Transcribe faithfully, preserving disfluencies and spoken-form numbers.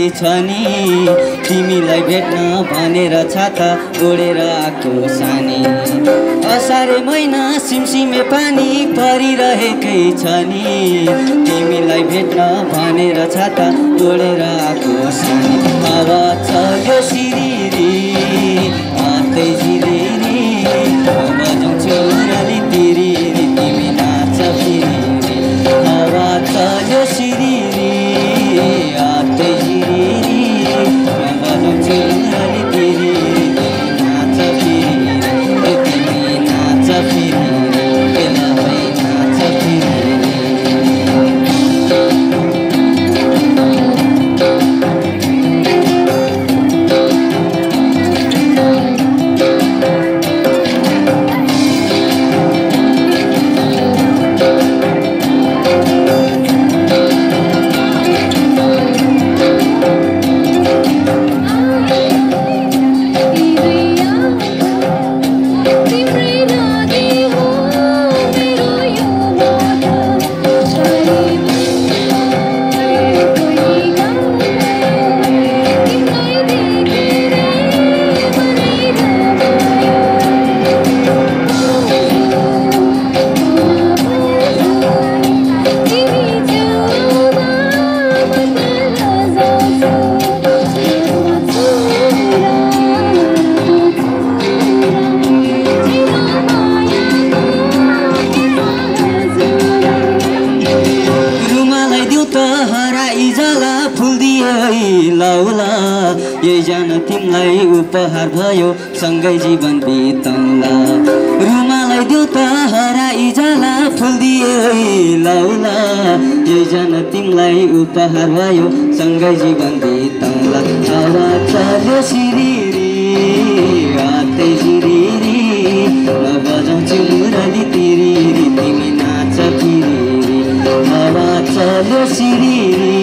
छ नि तिमीलाई भेट्न भनेर छाता ओढेर आएको सानी असारे महिना सिमसिमे पानी परिरहेकै छ नि तिमीलाई भेट्न भनेर छाता ओढेर आएको सानी हावा चल्यो सिरिरी हातै झिलिरी बजाउँछु मुरली तिरिरी तिमी नाच फिरी हावा चल्यो सिरिरी हातै झिलिरी बजाउँछु मुरली तिरिरी तिमी नाच फिरी तिमी नाच फिरी बेला भई नाच फिरी तिमीलाई उपहार भयो सँगै जीवन बिताउला रुमालाई देऊ त हराई जाला फुल दिए लाउला यही जान तिमीलाई उपहार भयो सँगै जीवन बिताउला हावा चल्यो सिरिरी हातै झिरिरी म बजाउँछु मुरली तिरिरी तिमी नाच फिरिरी हावा चल्यो सिरिरी